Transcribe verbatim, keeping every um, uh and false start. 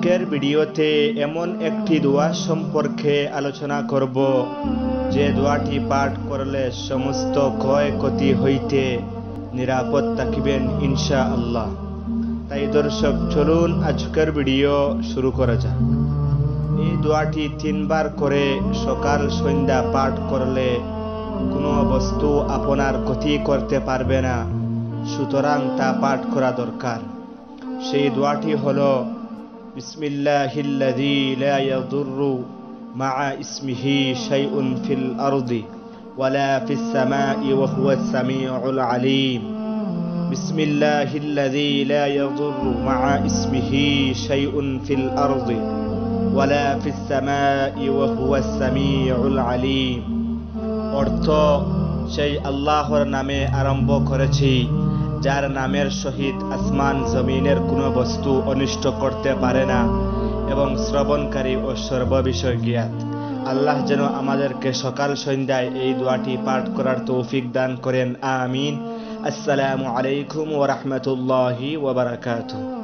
আজকের ভিডিওতে এমন একটি দোয়া সম্পর্কে আলোচনা করব যে দোয়াটি পাঠ করলে সমস্ত ক্ষয়ক্ষতি হইতে নিরাপদ থাকিবেন ইনশাআল্লাহ। তাই দর্শক চলুন আজকের ভিডিও শুরু করা যাক। এই দোয়াটি তিনবার করে সকাল সন্ধ্যা পাঠ করলে কোনো বস্তু আপনার ক্ষতি করতে পারবে না, সুতরাং তা পাঠ করা দরকার। সেই দোয়াটি হলো বিসমিল্লাহিল্লাযী লা ইয়াদুররু মা'a ইসমিহি শাইউন ফিল আরদি ওয়ালা ফিস সামাই ওয়া হুয়াস সামিউল আলীম। বিসমিল্লাহিল্লাযী লা ইয়াদুররু মা'a ইসমিহি শাইউন ফিল আরদি ওয়ালা ফিস সামাই ওয়া হুয়াস সামিউল আলীম। অর্থ, সেই আল্লাহর নামে আরম্ভ করেছি যার নামের সহিত আসমান জমিনের কোনো বস্তু অনিষ্ট করতে পারে না এবং শ্রবণকারী ও সর্ববিষয় জ্ঞাত। আল্লাহ যেন আমাদেরকে সকাল সন্ধ্যায় এই দোয়াটি পাঠ করার তৌফিক দান করেন, আমিন। আসসালামু আলাইকুম ওয়া রাহমাতুল্লাহি ওয়া বারাকাতুহু।